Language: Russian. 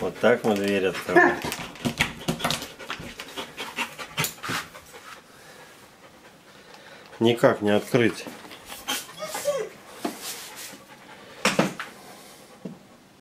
Вот так мы дверь открываем. Никак не открыть.